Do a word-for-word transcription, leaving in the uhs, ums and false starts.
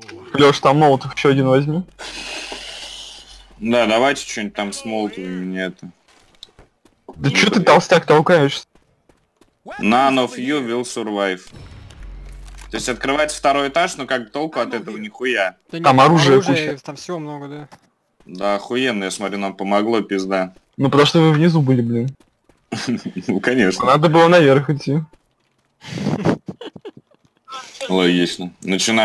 Лёш, там молотов еще один возьми. Да, давайте что-нибудь там с молотовыми, мне это. Да чё ты толстяк толкаешься? None of you will survive. То есть открывается второй этаж, но как толку от этого нихуя. Да нет, Там оружие оружие, куча. там всего много, да. Да, охуенно, я смотрю, нам помогло, пизда. Ну потому что вы внизу были, блин. Ну, конечно. Надо было наверх идти. Логично. Начинаем.